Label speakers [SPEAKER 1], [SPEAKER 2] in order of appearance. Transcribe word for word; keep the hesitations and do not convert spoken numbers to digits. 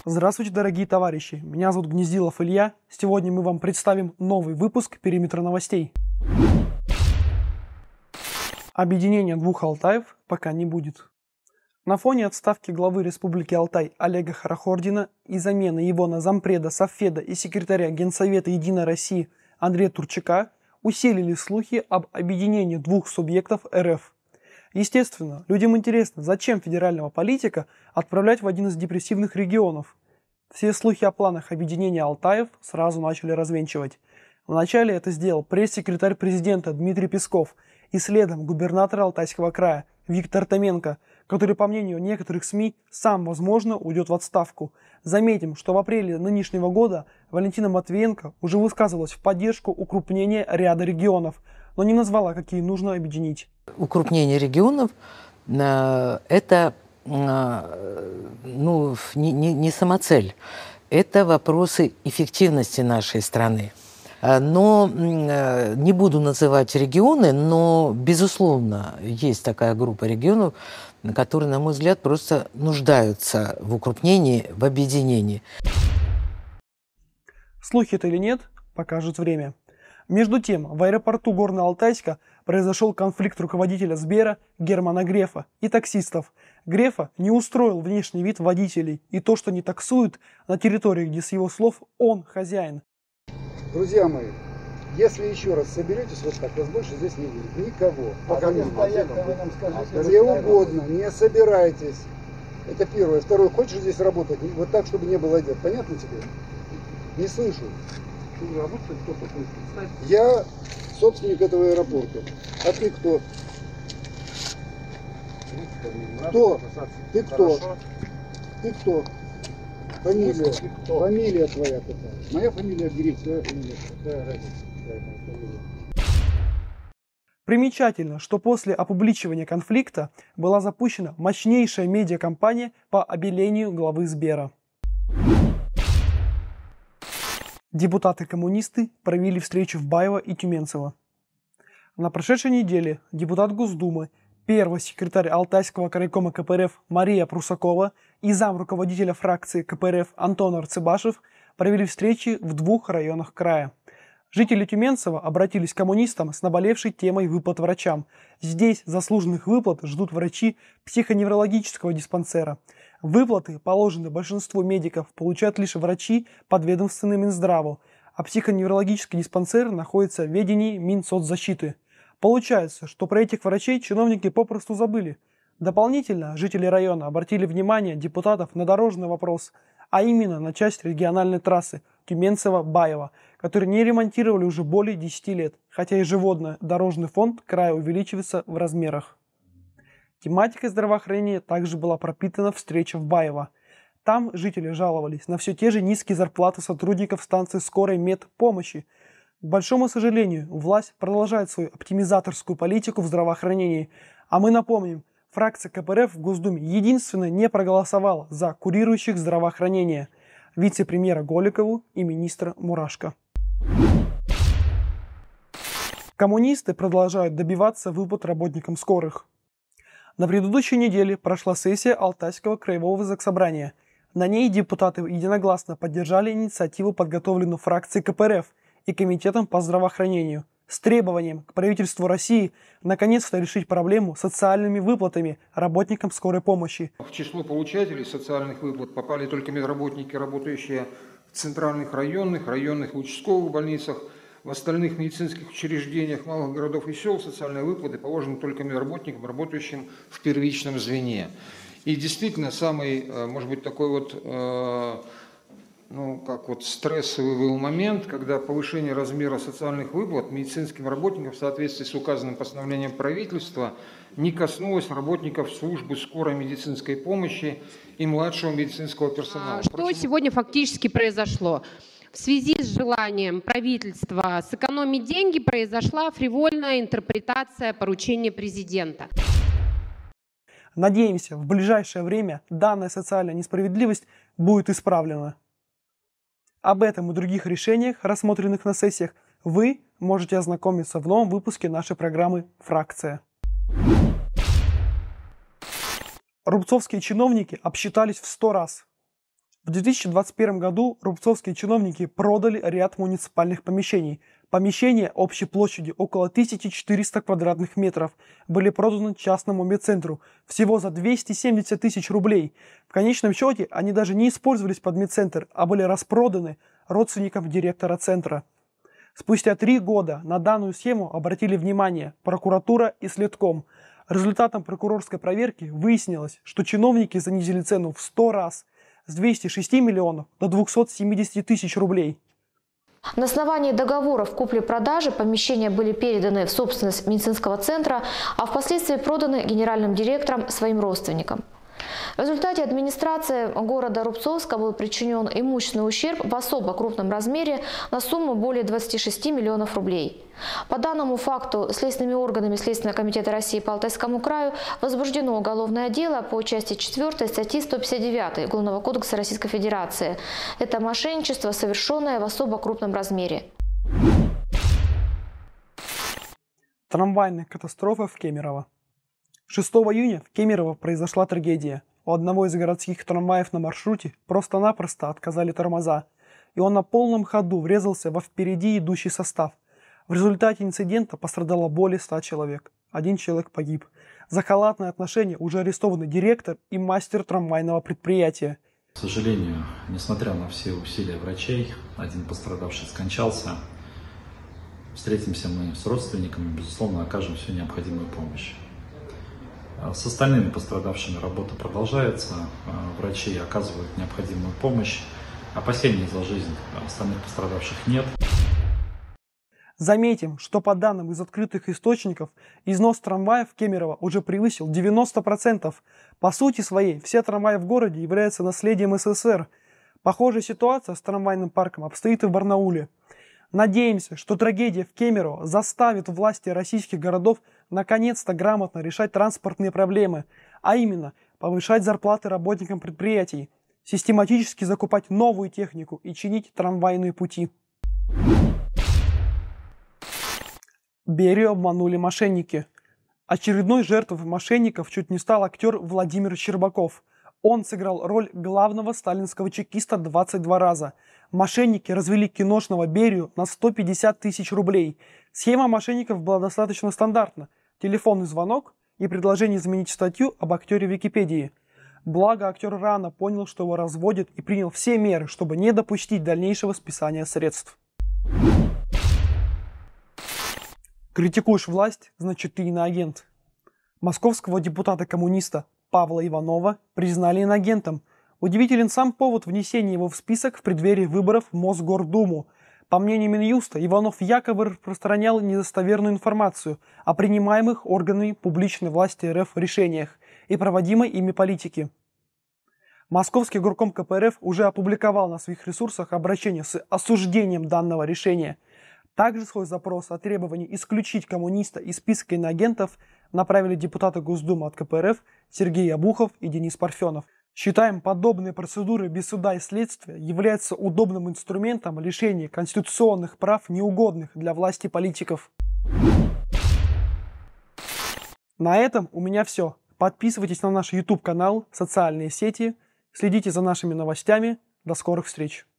[SPEAKER 1] Здравствуйте, дорогие товарищи! Меня зовут Гнездилов Илья. Сегодня мы вам представим новый выпуск «Периметра новостей». Объединения двух Алтаев пока не будет. На фоне отставки главы Республики Алтай Олега Хорохордина и замены его на зампреда Совфеда и секретаря Генсовета «Единой России» Андрея Турчака усилили слухи об объединении двух субъектов эр эф. Естественно, людям интересно, зачем федерального политика отправлять в один из депрессивных регионов. Все слухи о планах объединения Алтаев сразу начали развенчивать. Вначале это сделал пресс-секретарь президента Дмитрий Песков и следом губернатор Алтайского края Виктор Томенко, который, по мнению некоторых СМИ, сам, возможно, уйдет в отставку. Заметим, что в апреле нынешнего года Валентина Матвиенко уже высказывалась в поддержку укрупнения ряда регионов, но не назвала, какие нужно объединить.
[SPEAKER 2] Укрупнение регионов э, – это э, ну, не, не, не самоцель, это вопросы эффективности нашей страны. Но э, не буду называть регионы, но, безусловно, есть такая группа регионов, которые, на мой взгляд, просто нуждаются в укрупнении, в объединении.
[SPEAKER 1] Слухи это или нет, покажет время. Между тем, в аэропорту Горно-Алтайска произошел конфликт руководителя Сбера Германа Грефа и таксистов. Грефа не устроил внешний вид водителей и то, что не таксуют на территории, где, с его слов, он хозяин.
[SPEAKER 3] Друзья мои, если еще раз соберетесь вот так, вас больше здесь не будет. Никого. Пока а не стоять, вы нам скажите, где угодно, не собирайтесь. Это первое. Второе, хочешь здесь работать, вот так, чтобы не было дел. Понятно тебе? Не слышу. Я собственник этого аэропорта. А ты кто? Кто? Ты кто? Ты кто? Фамилия. Фамилия твоя какая? Моя фамилия Гриф, твоя фамилия. Какая разница?
[SPEAKER 1] Примечательно, что после опубличивания конфликта была запущена мощнейшая медиакампания по обелению главы Сбера. Депутаты-коммунисты провели встречу в Баево и Тюменцево. На прошедшей неделе депутат Госдумы, первый секретарь Алтайского крайкома ка пэ эр эф Мария Прусакова и зам руководителя фракции ка пэ эр эф Антон Арцебашев провели встречи в двух районах края. Жители Тюменцева обратились к коммунистам с наболевшей темой выплат врачам. Здесь заслуженных выплат ждут врачи психоневрологического диспансера. Выплаты, положенные большинству медиков, получают лишь врачи, подведомственные Минздраву, а психоневрологический диспансер находится в ведении Минсоцзащиты. Получается, что про этих врачей чиновники попросту забыли. Дополнительно жители района обратили внимание депутатов на дорожный вопрос, а именно на часть региональной трассы Тюменцево-Баево, которую не ремонтировали уже более десяти лет, хотя ежегодно дорожный фонд края увеличивается в размерах. Тематикой здравоохранения также была пропитана встреча в Баево. Там жители жаловались на все те же низкие зарплаты сотрудников станции скорой медпомощи. К большому сожалению, власть продолжает свою оптимизаторскую политику в здравоохранении. А мы напомним, фракция ка пэ эр эф в Госдуме единственная не проголосовала за курирующих здравоохранение – вице-премьера Голикову и министра Мурашко. Коммунисты продолжают добиваться выплат работникам скорых. На предыдущей неделе прошла сессия Алтайского краевого заксобрания. На ней депутаты единогласно поддержали инициативу, подготовленную фракцией ка пэ эр эф и Комитетом по здравоохранению, с требованием к правительству России наконец-то решить проблему социальными выплатами работникам скорой помощи.
[SPEAKER 4] В число получателей социальных выплат попали только медработники, работающие в центральных районных, районных и участковых больницах. В остальных медицинских учреждениях малых городов и сел социальные выплаты положены только медработникам, работающим в первичном звене. И действительно, самый, может быть, такой вот, ну, как вот стрессовый был момент, когда повышение размера социальных выплат медицинским работникам в соответствии с указанным постановлением правительства не коснулось работников службы скорой медицинской помощи и младшего медицинского персонала.
[SPEAKER 5] Что Впрочем, сегодня фактически произошло? В связи с желанием правительства сэкономить деньги произошла фривольная интерпретация поручения президента.
[SPEAKER 1] Надеемся, в ближайшее время данная социальная несправедливость будет исправлена. Об этом и других решениях, рассмотренных на сессиях, вы можете ознакомиться в новом выпуске нашей программы «Фракция». Рубцовские чиновники обсчитались в сто раз. В две тысячи двадцать первом году рубцовские чиновники продали ряд муниципальных помещений. Помещения общей площадью около тысячи четырёхсот квадратных метров были проданы частному медцентру всего за двести семьдесят тысяч рублей. В конечном счете они даже не использовались под медцентр, а были распроданы родственникам директора центра. Спустя три года на данную схему обратили внимание прокуратура и следком. Результатом прокурорской проверки выяснилось, что чиновники занизили цену в сто раз с двухсот шести миллионов до двухсот семидесяти тысяч рублей.
[SPEAKER 6] На основании договоров купли-продажи помещения были переданы в собственность медицинского центра, а впоследствии проданы генеральным директором своим родственникам. В результате администрации города Рубцовска был причинен имущественный ущерб в особо крупном размере на сумму более двадцати шести миллионов рублей. По данному факту следственными органами Следственного комитета России по Алтайскому краю возбуждено уголовное дело по части четвёртой статьи сто пятьдесят девятой Уголовного кодекса Российской Федерации. Это мошенничество, совершенное в особо крупном размере.
[SPEAKER 1] Трамвайная катастрофа в Кемерово. шестого июня в Кемерово произошла трагедия. У одного из городских трамваев на маршруте просто-напросто отказали тормоза, и он на полном ходу врезался во впереди идущий состав. В результате инцидента пострадало более ста человек. Один человек погиб. За халатное отношение уже арестованы директор и мастер трамвайного предприятия.
[SPEAKER 7] К сожалению, несмотря на все усилия врачей, один пострадавший скончался. Встретимся мы с родственниками, безусловно, окажем всю необходимую помощь. С остальными пострадавшими работа продолжается, врачи оказывают необходимую помощь, опасений за жизнь остальных пострадавших нет.
[SPEAKER 1] Заметим, что по данным из открытых источников, износ трамваев в Кемерово уже превысил девяносто процентов. По сути своей, все трамваи в городе являются наследием СССР. Похожая ситуация с трамвайным парком обстоит и в Барнауле. Надеемся, что трагедия в Кемерово заставит власти российских городов наконец-то грамотно решать транспортные проблемы, а именно повышать зарплаты работникам предприятий, систематически закупать новую технику и чинить трамвайные пути. Берию обманули мошенники. Очередной жертвой мошенников чуть не стал актер Владимир Щербаков. Он сыграл роль главного сталинского чекиста двадцать два раза. Мошенники развели киношного Берию на сто пятьдесят тысяч рублей. Схема мошенников была достаточно стандартна. Телефонный звонок и предложение заменить статью об актере в Википедии. Благо, актер рано понял, что его разводят, и принял все меры, чтобы не допустить дальнейшего списания средств. Критикуешь власть, значит ты иноагент. Московского депутата-коммуниста Павла Иванова признали иноагентом. Удивителен сам повод внесения его в список в преддверии выборов в Мосгордуму. По мнению Минюста, Иванов якобы распространял недостоверную информацию о принимаемых органами публичной власти РФ решениях и проводимой ими политике. Московский горком ка пэ эр эф уже опубликовал на своих ресурсах обращение с осуждением данного решения. Также свой запрос о требовании исключить коммуниста из списка иноагентов направили депутаты Госдумы от ка пэ эр эф Сергей Обухов и Денис Парфенов. Считаем, подобные процедуры без суда и следствия являются удобным инструментом лишения конституционных прав неугодных для власти политиков. На этом у меня все. Подписывайтесь на наш YouTube канал, социальные сети, следите за нашими новостями. До скорых встреч!